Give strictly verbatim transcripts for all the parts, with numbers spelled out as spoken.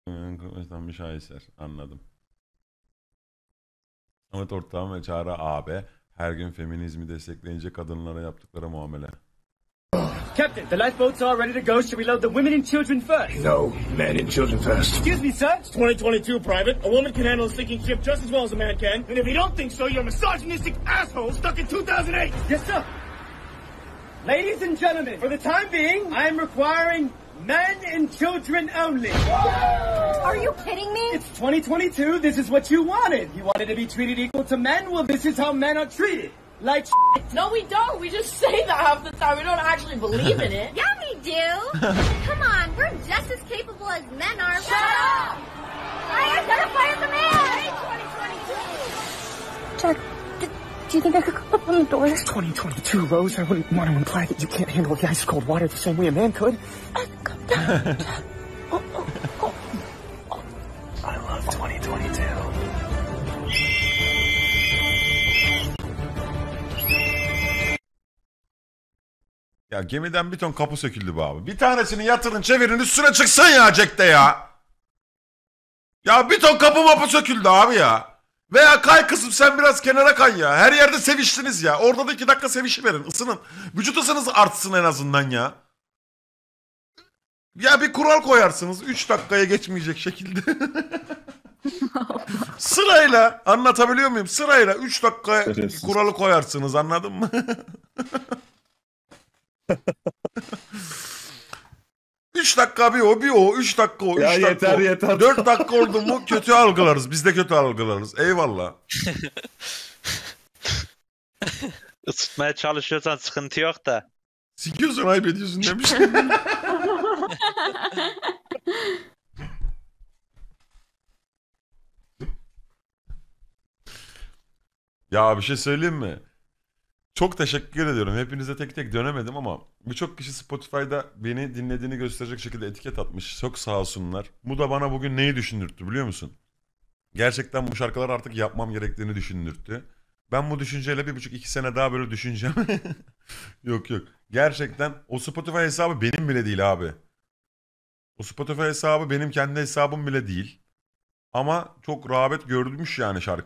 Kılıçdan bir şaheser. Anladım. Ahmet Ortağım ve Çağrı abi her gün feminizmi destekleyince kadınlara yaptıkları muamele. Captain, the lifeboats are ready to go. Should we load the women and children first? No, men and children first. Excuse me, sir? It's twenty twenty-two, Private. A woman can handle a sinking ship just as well as a man can. And if you don't think so, you're a misogynistic asshole stuck in two thousand eight. Yes, sir. Ladies and gentlemen, for the time being, I am requiring men and children only. Are you kidding me? It's twenty twenty-two. This is what you wanted. You wanted to be treated equal to men? Well, this is how men are treated. Like shit. No, we don't. We just say that half the time. We don't actually believe in it. Yeah, we do. Come on, we're just as capable as men are. Shut up! I identify as a man! twenty twenty-two. Jack, do, do you think I could open the doors? twenty twenty-two, Rose. I wouldn't want to imply that you can't handle the ice cold water the same way a man could. Uh, calm down, Jack. Oh, oh, oh. Oh. I love twenty twenty-two. Ya gemiden bir ton kapı söküldü be abi. Bir tanesini yatırın çevirin üstüne çıksın ya Jack'te ya. Ya bir ton kapı mapı söküldü abi ya. Veya kay kızım sen biraz kenara kay ya. Her yerde seviştiniz ya. Orada da iki dakika sevişiverin. Isının. Vücut ısınız artsın en azından ya. Ya bir kural koyarsınız. Üç dakikaya geçmeyecek şekilde. Sırayla anlatabiliyor muyum? Sırayla üç dakika kuralı koyarsınız anladın mı? Üç dakika bir o bir o. Üç dakika o. Üç Ya dakika yeter, o. yeter. Dört dakika oldu mu kötü algılarız. Biz de kötü algılarız. Eyvallah. Isıtmaya çalışıyorsan sıkıntı yok da. Sikiyorsun ayıp ediyorsun demiş. Ya bir şey söyleyeyim mi? Çok teşekkür ediyorum. Hepinize tek tek dönemedim ama birçok kişi Spotify'da beni dinlediğini gösterecek şekilde etiket atmış. Çok sağ olsunlar. Bu da bana bugün neyi düşündürttü biliyor musun? Gerçekten bu şarkıları artık yapmam gerektiğini düşündürttü. Ben bu düşünceyle bir buçuk iki sene daha böyle düşüneceğim. Yok yok. Gerçekten o Spotify hesabı benim bile değil abi. O Spotify hesabı benim kendi hesabım bile değil. Ama çok rağbet görmüş yani şarkı.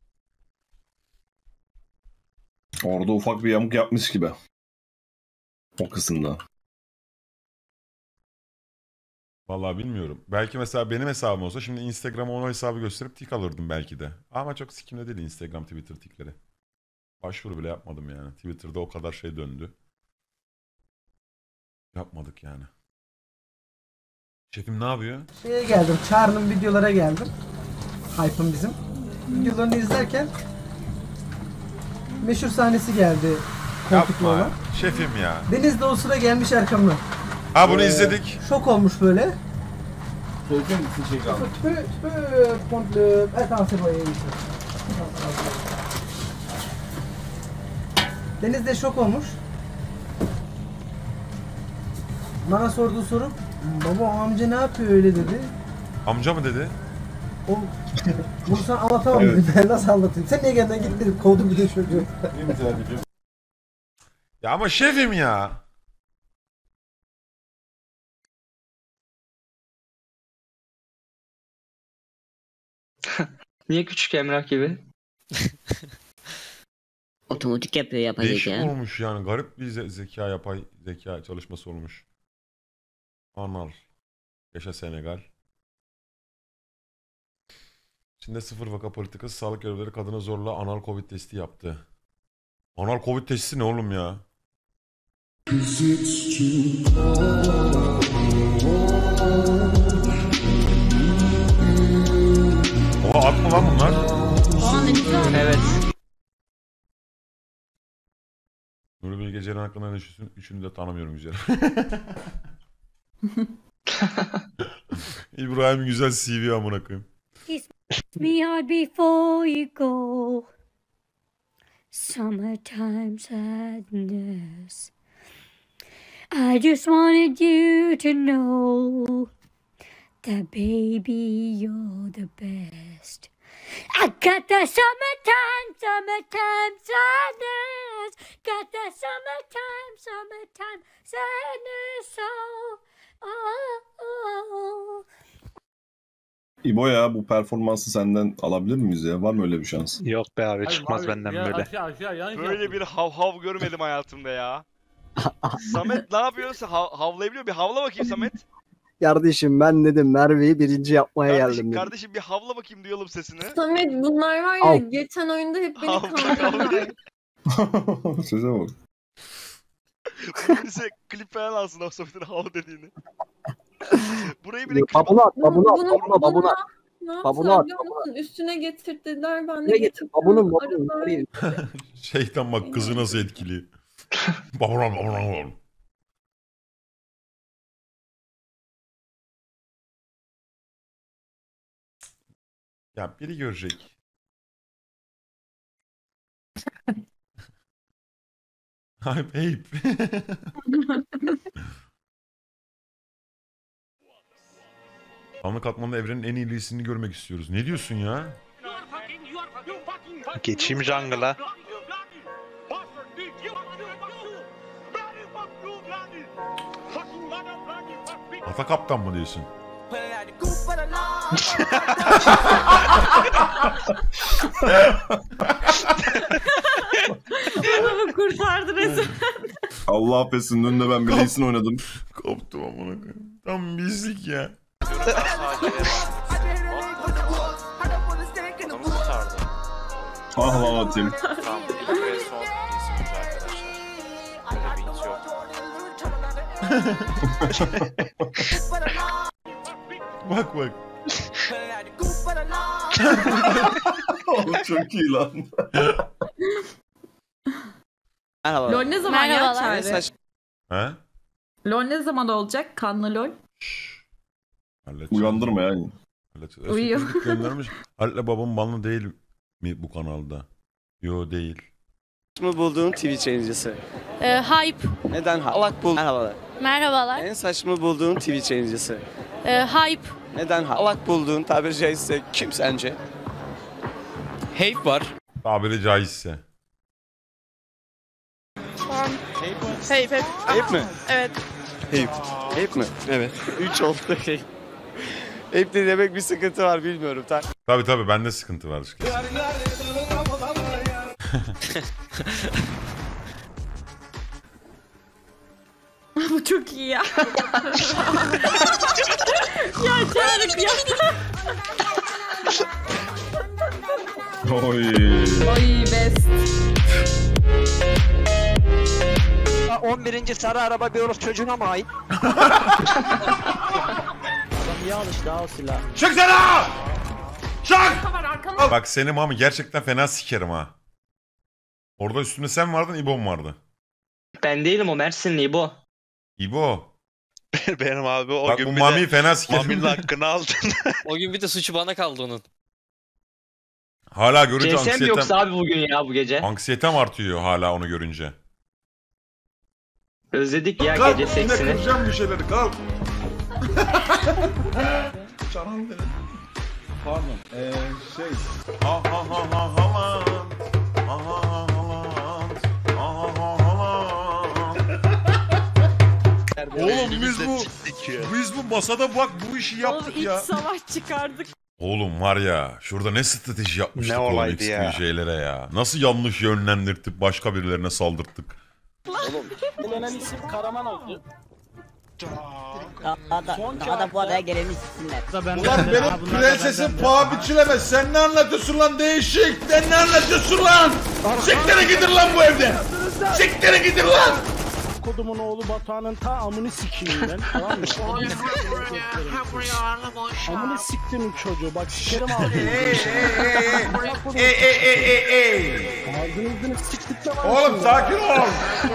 Orada ufak bir yamuk yapmış gibi. O kısımda. Vallahi bilmiyorum. Belki mesela benim hesabım olsa şimdi Instagram'a onu hesabı gösterip tik alırdım belki de. Ama çok sikimde değil Instagram, Twitter tikleri. Başvuru bile yapmadım yani. Twitter'da o kadar şey döndü. Yapmadık yani. Şefim ne yapıyor? Şeye geldim, Çağrı'nın videolara geldim. Hype'ın bizim. Videolarını izlerken meşhur sahnesi geldi. Koltuklu Yapma. olan. Şefim ya. Deniz de o sıra gelmiş arkamdan. Ha bunu Ee, izledik. Şok olmuş böyle. Söyleyeceğim misin şey kaldı? Tu peux, tu peux prendre le... Attends, c'est bon, il y a une chose. Deniz de şok olmuş. Bana sorduğu soru, baba amca ne yapıyor öyle dedi. Amca mı dedi? O, bunu sana anlatamam Evet. dedi. Ben nasıl anlatayım? Sen niye geldin git dedim. Kovdum bir de çocuğu. Ya ama şefim ya. Niye küçük Emrah gibi? Otomatik yapıyor yapay Değişik zeka. olmuş yani. Garip bir ze- zeka yapay zeka çalışması olmuş. Anal. Yaşa Senegal. Çin'de sıfır vaka politikası sağlık görevlileri kadına zorla anal covid testi yaptı. Anal covid testi ne oğlum ya? Oha at mı lan bunlar? Evet. Nuri Bilge Ceylan hakkında ne düşünüyorsun? Üçünü de tanımıyorum güzel. İbrahim güzel C V amına koyayım. Me hard before you go. Summertime sadness. I just wanted you to know that baby you're the best. I got the summertime, summertime sadness. Got the summertime, summertime sadness. Oh, oh, oh. İbo ya bu performansı senden alabilir miyiz ya? Var mı öyle bir şans? Yok be abi çıkmaz benden böyle. Böyle bir hav hav görmedim hayatımda ya. Samet ne yapıyorsun? Hav havlayabiliyor bir havla bakayım Samet. Kardeşim ben dedim Merve'yi birinci yapmaya Kardeşim, geldim dedim. kardeşim bir havla bakayım duyalım sesini. Samet bunlar var ya Al. geçen oyunda hep beni Al, kandırdılar. Söze bak. Birisi klip falan alsın o Samet'in hav dediğini. Burayı bile klip Babunu at, Bunu- babunu at, bunu- babunu, babunu bunu- at. Ne Babunu yaptılar at, biliyor musun? Üstüne getirdiler ben de Ne getir? getirdim. Babunun, babunun. Aralar- Nereye? Şeytan bak kızı nasıl etkili. Babram babram. Ya biri görecek. Ayıp ayıp. Kanlı katmanda evrenin en iyilisini görmek istiyoruz. Ne diyorsun ya? Geçeyim jungle'a. Ata kaptan mı diyorsun? Adamı kurtardı resmen. Allah affetsin dün de ben Blaze'in oynadım. Koptum amına koyayım. Tam bizlik ya. Ah lan atayım. Bak bak. Oğlum çok iyi lan. Merhaba. LOL ne zaman ya Merhabalar. Çağrı? He? LOL ne zaman olacak? Kanlı LOL. Halledeceğim. Uyandırma yani. Halledeceğim. Uyuyor. Sürprizlik göndermiş. Halil'le babam banlı değil mi bu kanalda? Yo değil. Saçma bulduğun Twitch yayıncısı. Ee, hype. Neden halak bul? Merhabalar. Merhabalar. En saçma bulduğun Twitch yayıncısı. Ee, hype. Neden halak bulduğun tabiri caizse kim sence? Heyp var. Tabiri caizse. Heyp hep. Heyp mi? Evet. Heyp. Heyp mi? Evet. Üç oldu heyp. Heyp de demek bir sıkıntı var bilmiyorum. Ta Tabi tabi bende sıkıntı var. Bu çok iyi ya. Ya Çağrı ya. Oy. Oy best. on birinci sarı araba bir orospu çocuğuna mı ait? Çıksana! Çık! Var arkanda. Bak seni mami gerçekten fena sikerim ha. Orada üstünde sen vardın, İbo'm vardı. Ben değilim o Mersinli İbo. İbo. Benim abi o Bak gün bu bir mamiyi de fena sikerim. Mami'nin hakkını aldın. O gün bir de suçu bana kaldı onun. Hala görünce C S M anksiyetem, yoksa abi bugün ya bu gece. anksiyetem artıyor hala onu görünce. Özledik ya Kalk, gece yine seksini. kıracağım bir şeyleri kalk. Çaran beni. Pardon. Eee şey. Ha ha ha ha ha. Ha ha ha ha. Ha ha ha ha. Oğlum biz bu biz bu masada bak bu işi yaptık ya. savaş çıkardık. Oğlum var ya şurada ne strateji yapmıştık Ne oğlum olaydı X P ya. şeylere ya. Nasıl yanlış yönlendirtip başka birilerine saldırttık. Bilenen isim Karaman oldu. Daha da, daha da bu adaya geleni siksinler. Ulan benim prensesim paha biçilemez. Sen ne anlatıyorsun lan değişik? Sen ne anlatıyorsun lan? Siktere gidin lan bu evden. Siktere gidin lan. Kodumun oğlu Batuhan'ın ta amını sikeyim ben. Tamam mı? Amını siktim çocuğu. Bak sikerim ağzını. Ey ey ey ey ey. Ağzınızını siktikle var. Oğlum sakin ol.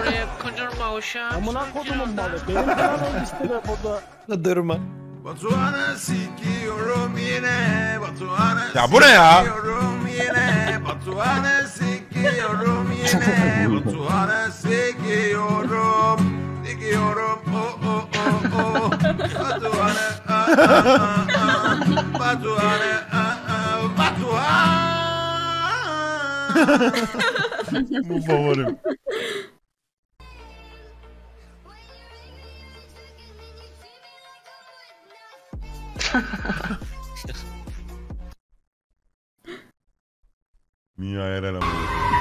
Amına kodumun malı. Benim kanalım istedi burada. Durma. Batuhan'ı sikiyorum yine. Batuhan'ı ya bu ne ya? Sikiyorum yine. Batuhan'ı sikiyorum yine. Batuhan'ı sikiyorum. Sikiyorum. Oh oh oh oh. Batuhan'ı ah ah ah. Batuhan'ı ah ah. Batuhan. Bu favorim. Niye ayar ama.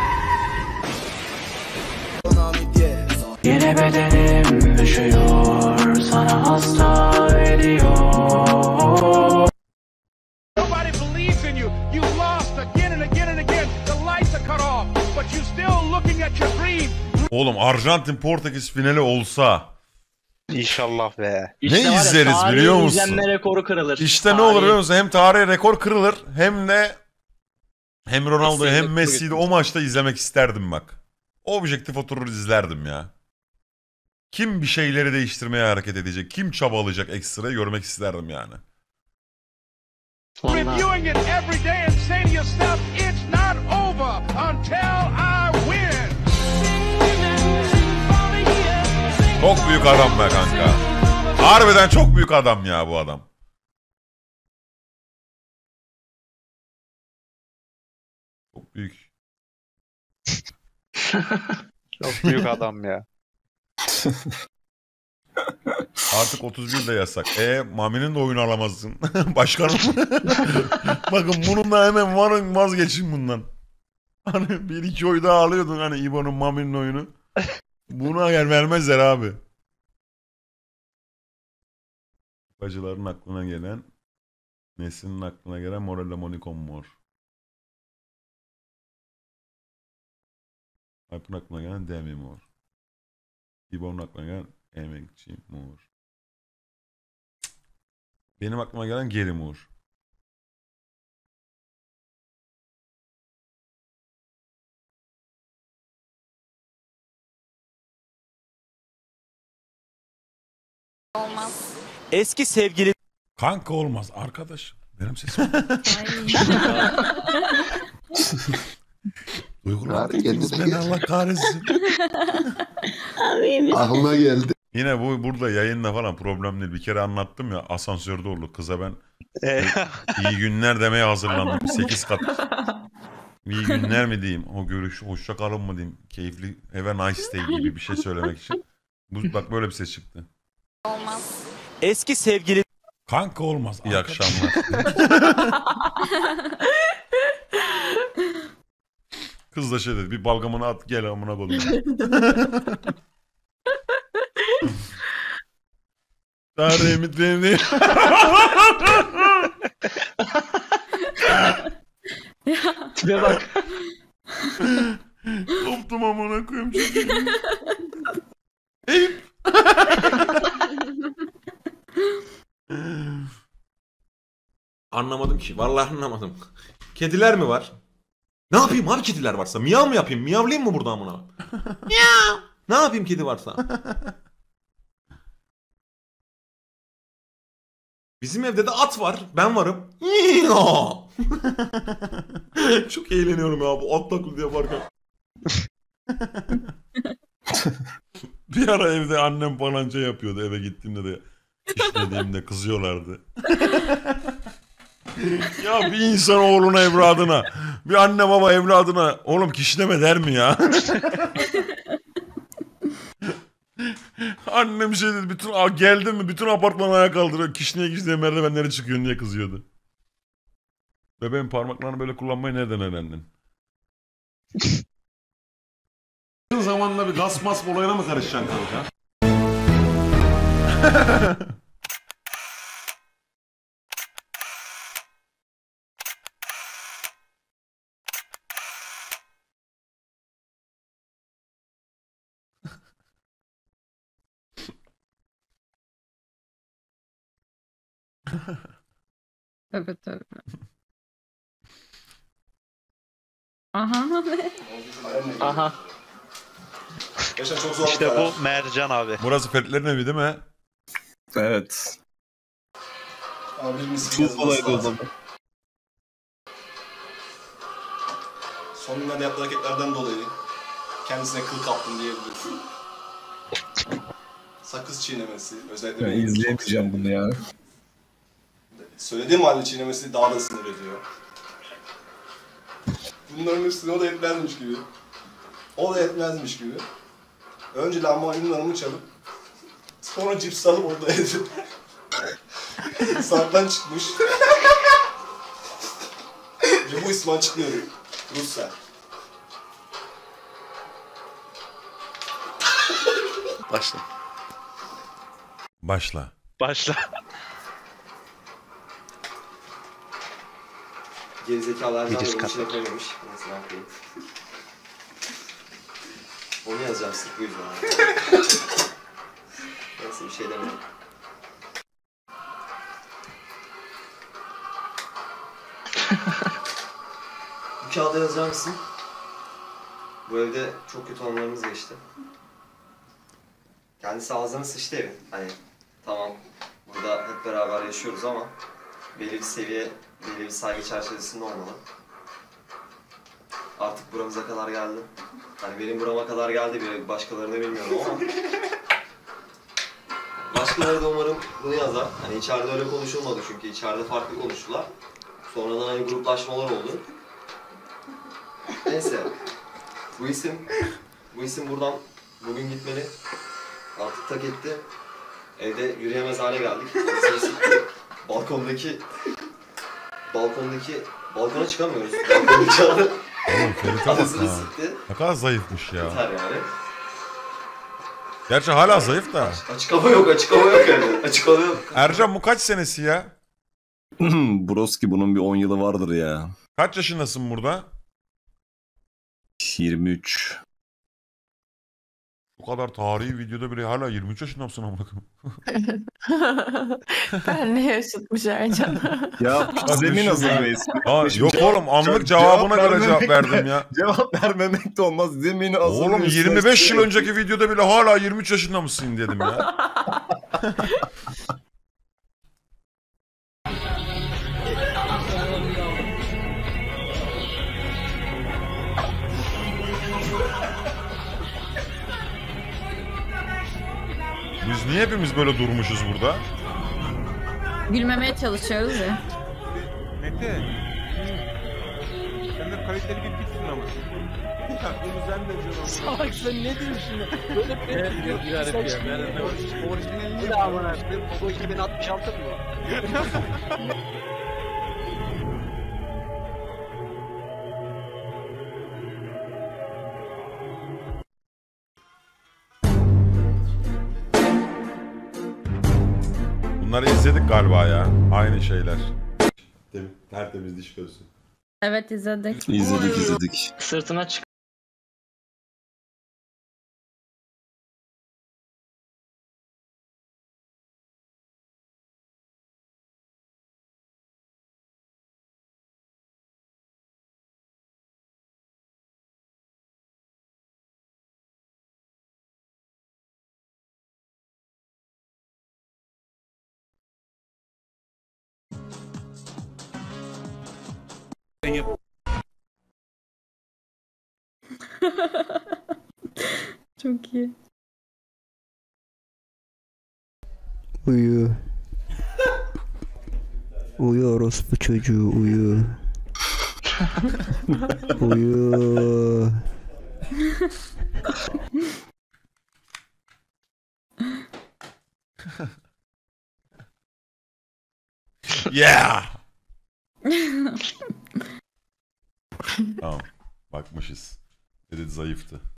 Yine bedenim düşüyor, sana hasta ediyor. Nobody believes in you. You lost again and again and again. The lights are cut off, but you still looking at your dream. Oğlum Arjantin Portekiz finali olsa. İnşallah be. Ne izleriz biliyor musun? İzlenme rekoru kırılır. İşte ne Tarihi. olur biliyor musun? Hem tarihi rekor kırılır hem de hem Ronaldo'yu hem Kesinlikle Messi'yi de o maçta izlemek isterdim bak. Objektif oturur izlerdim ya. Kim bir şeyleri değiştirmeye hareket edecek? Kim çabalayacak ekstra görmek isterdim yani. Reviewing it every day and say to yourself, it's not over until I win. Çok büyük adam be kanka. Harbiden çok büyük adam ya bu adam. Çok büyük. Çok büyük adam ya. Artık otuz bir de yasak. E Mami'nin de oyunu alamazsın. Başkanım. Bakın bununla hemen varın vazgeçin bundan. Hani bir iki oy daha alıyordun hani İbo'nun Mami'nin oyunu. Buna yer vermezler abi. Bacıların aklına gelen, Nesin'in aklına gelen Morella Monicon Mor. Alp'in aklına gelen Demi Mor. İbo'nun aklına gelen Emekçi Mor. Benim aklıma gelen Geri Mor. Olmaz. Eski sevgili... Kanka olmaz arkadaş. Benim sesim. Duygular beni Allah kahretsin. Aklıma geldi. Yine bu burada yayınla falan problem değil. Bir kere anlattım ya asansörde oldu. Kıza ben iyi günler demeye hazırlandım. sekiz kat. İyi günler mi diyeyim? O görüş hoşça kalın mı diyeyim? Keyifli have a nice day gibi bir şey söylemek için. Bu, bak böyle bir ses çıktı. Olmaz. Eski sevgili... Kanka olmaz. İyi akşamlar. Kız da şey dedi. Bir balgamını at gel amına koyayım. Tarihimi deneyim. Tipe bak. Koptum amına koyayım çocuğum. Eyüp. Anlamadım ki. Vallahi anlamadım. Kediler mi var? Ne yapayım abi kediler varsa? Miyav mı yapayım? Miyavlayayım mı burada amına? Miyav. Ne yapayım kedi varsa? Bizim evde de at var. Ben varım. Çok eğleniyorum ya bu at taklidi yaparken. Bir ara evde annem falan şey yapıyordu. Eve gittiğimde de işlediğimde kızıyorlardı. Ya bir insan oğluna evladına, bir anne baba evladına oğlum kişneme der mi ya? Annem şey dedi, bütün geldi mi bütün apartmanı ayağa kaldırıyor. Kişneye kişneye merdivenlere çıkıyor diye kızıyordu. Bebeğin parmaklarını böyle kullanmayı nereden öğrendin? Zamanla bir gaz mas olayına mı karışacaksın kanka? Tabii tabii. Aha. Aha. İşte bu Mercan abi. Burası Fethilerin evi değil mi? Evet. Abi Çok kolaydı o zaman. Son günlerde yaptığı hareketlerden dolayı kendisine kıl kaptım diyebilirim. Sakız çiğnemesi özellikle Ben izleyemeyeceğim bunu ya. Söylediğim halde çiğnemesi daha da sinir ediyor. Bunların üstüne o da yetmezmiş gibi. O da yetmezmiş gibi. Önce lahmacunun hanımı çalıp sonra cips alıp orada yedi. Sarptan çıkmış. Ve bu İsmail çıkmıyor. Rusya. Başla. Başla. Başla. Gerizekalı Ercan Yediz da bunun içine katlar. koymamış. Neyse ne yapayım. Onu yazacağım sırf bu yüzden. Neyse bir şey demiyorum. Bu kağıda yazar mısın? Bu evde çok kötü anılarımız geçti. Kendisi ağzına sıçtı evin. Hani tamam burada hep beraber yaşıyoruz ama belli bir seviye, belli bir saygı çerçevesinde olmalı. Artık buramıza kadar geldi. Hani benim burama kadar geldi, bir başkalarını bilmiyorum ama başkaları da umarım bunu yazar. Hani içeride öyle konuşulmadı çünkü içeride farklı konuştular. Sonradan hani gruplaşmalar oldu. Neyse. Bu isim, bu isim buradan bugün gitmeli. Artık tak etti. Evde yürüyemez hale geldik. Balkondaki, balkondaki, balkona çıkamıyoruz. Balkondaki alanı Oğlum Ferit'e bak anasını ha. sikti. Ne kadar zayıfmış ya. Yeter yani. Gerçi hala zayıf da. Açık hava yok, açık hava yok evde. Açık hava yok. Ercan bu kaç senesi ya? Broski bunun bir on yılı vardır ya. Kaç yaşındasın burada? yirmi üç. Bu kadar tarihi videoda bile hala yirmi üç yaşında mısın amına koyayım? Ben ne yaşatmış Ercan? Ya zemin hazırlayız. Aa, yok oğlum anlık cevabına göre cevap verdim ya. Cevap vermemek de olmaz. Zemini hazırlayız. Oğlum yirmi beş yıl önceki videoda bile hala yirmi üç yaşında mısın dedim ya. Biz niye hepimiz böyle durmuşuz burada? Gülmemeye çalışıyoruz ya. Mete. Sen de kaliteli bir pitsin ama. Aklımızdan da canım. Salak sen ne diyorsun şimdi? Böyle bir diyor. Bir ara bir yerden. Orijinalini de aman açtım. O iki bin altmış altı mı? Bunları izledik galiba ya. Aynı şeyler. Tertemiz diş gözü. Evet izledik. İzledik izledik. Sırtına çık. Çok iyi. Uyu. Uyu orospu çocuğu uyu. Uyu. Yeah. Tamam. Bakmışız. Dedi zayıftı.